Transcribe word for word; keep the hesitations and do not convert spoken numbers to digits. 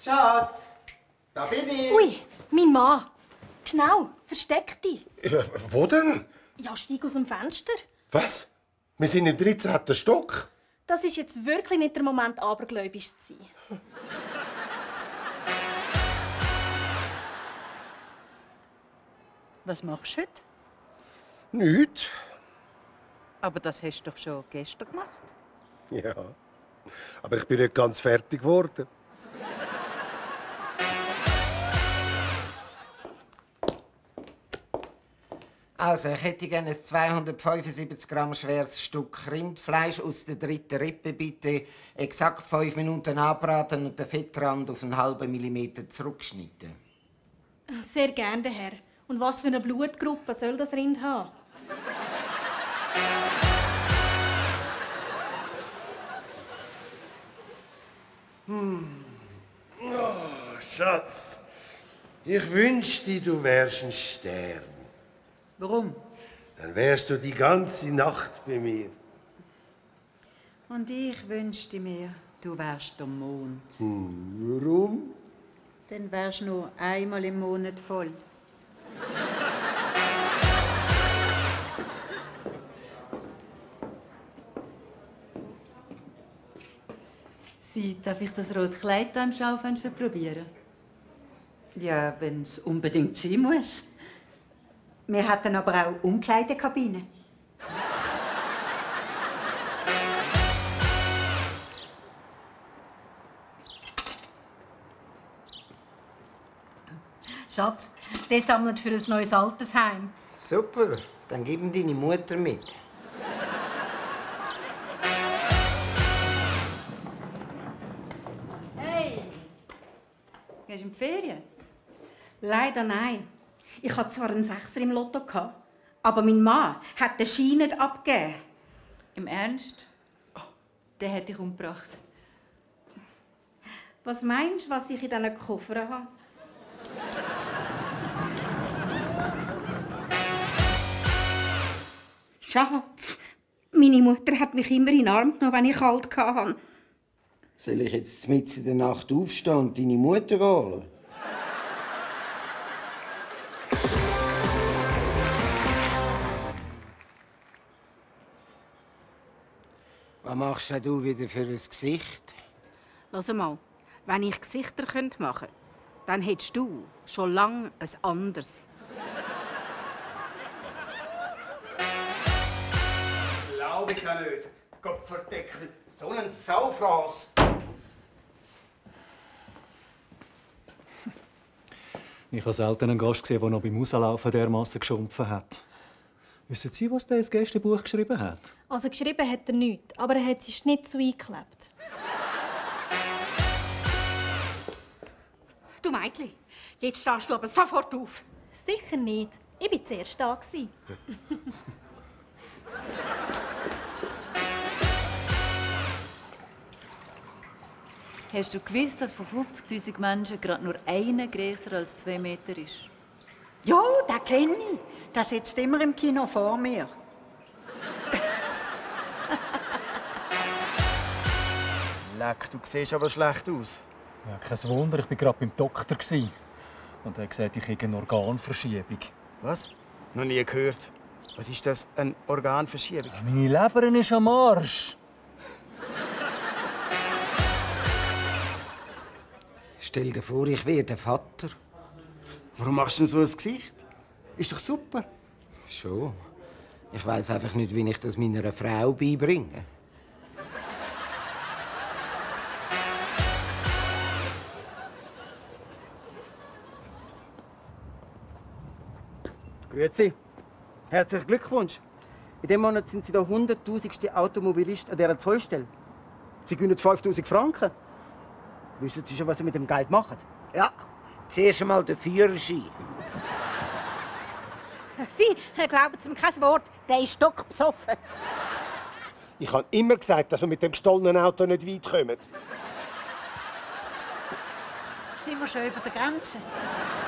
Schatz, da bin ich. Ui, mein Mann. Schnell, versteck dich. Ja, wo denn? Ja, steig aus dem Fenster. Was? Wir sind im dreizehnten Stock. Das ist jetzt wirklich nicht der Moment, abergläubisch zu sein. Was machst du heute? Nichts. Aber das hast du doch schon gestern gemacht. Ja. Aber ich bin nicht ganz fertig geworden. Also, ich hätte gerne ein zweihundertfünfundsiebzig Gramm schweres Stück Rindfleisch aus der dritten Rippe, bitte. Exakt fünf Minuten anbraten und den Fettrand auf einen halben Millimeter zurückschneiden. Sehr gerne, der Herr. Und was für eine Blutgruppe soll das Rind haben? Hm. Oh, Schatz, ich wünschte, du wärst ein Stern. Warum? Dann wärst du die ganze Nacht bei mir. Und ich wünschte mir, du wärst am Mond. Hm, warum? Dann wärst du nur einmal im Monat voll. Sie, darf ich das rote Kleid hier im Schaufenster probieren? Ja, wenn es unbedingt sein muss. Wir hatten aber auch Umkleidekabine. Schatz, der sammelt für ein neues Altersheim. Super, dann gib ihm deine Mutter mit. Hey! Gehst du in die Ferien? Leider nein. Ich hatte zwar einen Sechser im Lotto, aber mein Mann hat den Schein nicht abgegeben. Im Ernst? Der hat dich umgebracht. Was meinst du, was ich in diesen Koffern habe? Schatz, meine Mutter hat mich immer in den Arm genommen, wenn ich kalt hatte. Soll ich jetzt mitten in der Nacht aufstehen und deine Mutter holen? Was machst denn du wieder für ein Gesicht? Lass mal, wenn ich Gesichter machen könnte, dann hättest du schon lange ein anderes. Glaube ich ja nicht. Kopfverdeckel, so ein Saufraß. Ich habe selten einen Gast gesehen, der noch beim Rauslaufen dermassen geschumpfen hat. Wissen Sie, was der ins Gästebuch geschrieben hat? Also geschrieben hat er nichts, aber er hat sich nicht so eingeklebt. Du Mädchen, jetzt stehst du aber sofort auf. Sicher nicht. Ich war zuerst da. Hast du gewusst, dass von fünfzigtausend Menschen gerade nur einer grösser als zwei Meter ist? Ja, den kenne ich. Der sitzt immer im Kino vor mir. Leck, du siehst aber schlecht aus. Ja, kein Wunder, ich war gerade beim Doktor. Und er hat gesagt, ich habe eine Organverschiebung. Was? Noch nie gehört. Was ist das? Eine Organverschiebung? Ja, meine Leber ist am Arsch. Stell dir vor, ich wäre der Vater. Warum machst du denn so ein Gesicht? Ist doch super. Schon. Ich weiß einfach nicht, wie ich das meiner Frau beibringe. Grüezi. Herzlichen Glückwunsch. In diesem Monat sind Sie der hunderttausendste Automobilist an dieser Zollstelle. Sie gewinnen fünftausend Franken. Wissen Sie schon, was Sie mit dem Geld machen? Ja, zuerst einmal den Führerschein. Sie glauben zum kein Wort, der ist stockbesoffen. Ich habe immer gesagt, dass wir mit dem gestohlenen Auto nicht weit kommen. Sind wir schon über der Grenze?